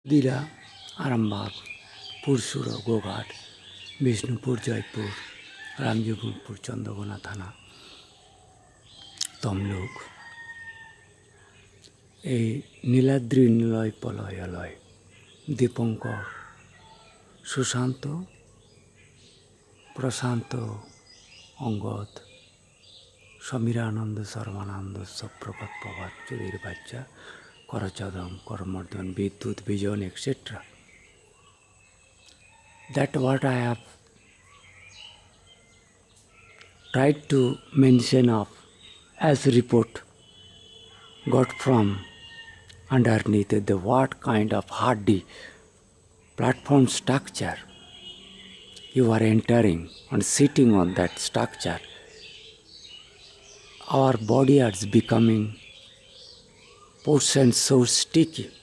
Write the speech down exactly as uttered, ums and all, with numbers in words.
दिला, आरामबाग, पुरसुर, गोघाट, विष्णुपुर, जयपुर, रामजीवनपुर, चंद्रकोना थाना तमलुक এই নীলাদ্রি নিলয় পলয়ালয় দীপঙ্কর, সুশান্ত, প্রশান্ত, অঙ্গদ, সমীরানন্দ, শর্মানন্দ, সপ্রভাত, প্রভাত, চুরির বাচ্চা, করচদম, করমর্দন, বিদ্যুৎ, বিজন, et cetera. That what I have tried to mention of as report got from underneath the what kind of hardy platform structure you are entering and sitting on that structure. Our body is becoming portions so sticky.